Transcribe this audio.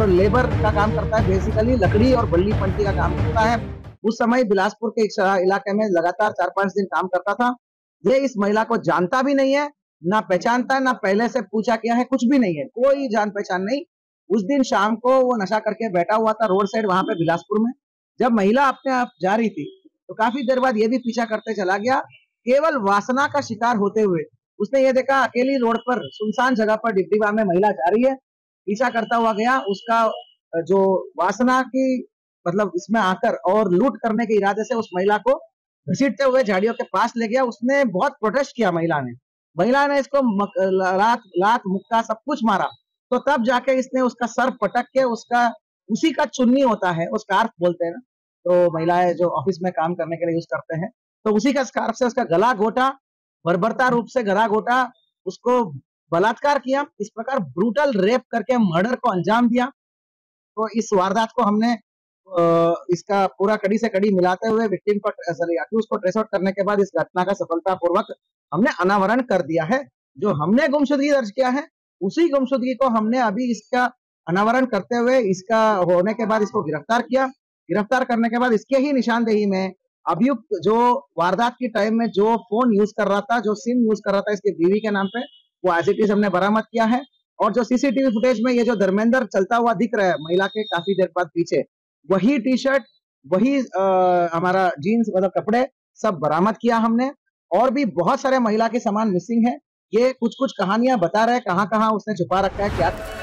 और लेबर का काम करता है, बेसिकली लकड़ी और बल्ली पंटी का काम करता है। उस समय बिलासपुर के इलाके में लगातार 4-5 दिन काम करता था। ये इस महिला को जानता भी नहीं है, ना पहचानता है, ना पहले से पूछा किया है, कुछ भी नहीं है, कोई जान पहचान नहीं। उस दिन शाम को वो नशा करके बैठा हुआ था रोड साइड वहां पे बिलासपुर में। जब महिला अपने आप जा रही थी तो काफी देर बाद ये भी पीछा करते चला गया, केवल वासना का शिकार होते हुए। उसने ये देखा अकेली रोड पर सुनसान जगह पर डिब्डीबा में महिला जा रही है, पीछा करता हुआ गया। उसका जो वासना की मतलब इसमें आकर और लूट करने के इरादे से उस महिला को घसीटते हुए झाड़ियों के पास ले गया। उसने बहुत प्रोटेस्ट किया महिला ने इसको लात मुक्का सब कुछ मारा। तो तब जाके इसने उसका सर पटक के उसका उसी का चुन्नी होता है, वो स्कार्फ बोलते हैं ना, तो महिलाएं जो ऑफिस में काम करने के लिए यूज करते हैं, तो उसी का स्कार्फ से उसका गला घोटा, बर्बरता रूप से गला घोटा, उसको बलात्कार किया। इस प्रकार ब्रूटल रेप करके मर्डर को अंजाम दिया। तो इस वारदात को हमने इसका पूरा कड़ी से कड़ी मिलाते हुए विक्टिम को सॉरी अक्यूज को ट्रेस आउट करने के बाद इस घटना का सफलतापूर्वक हमने अनावरण कर दिया है। जो हमने गुमशुदगी दर्ज किया है, उसी गुमशुदगी को हमने अभी इसका अनावरण करते हुए इसका होने के बाद इसको गिरफ्तार किया। गिरफ्तार करने के बाद इसके ही निशानदेही में अभियुक्त जो वारदात की टाइम में जो फोन यूज कर रहा था, जो सिम यूज कर रहा था इसके बीवी के नाम पे, वो एज इट इज हमने बरामद किया है। और जो सीसीटीवी फुटेज में ये जो धर्मेंद्र चलता हुआ दिख रहा है महिला के काफी देर बाद पीछे, वही टी शर्ट, वही हमारा जीन्स मतलब कपड़े सब बरामद किया हमने। और भी बहुत सारे महिला के सामान मिसिंग है। ये कुछ कुछ कहानियां बता रहे हैं कहाँ कहाँ उसने छुपा रखा है, क्या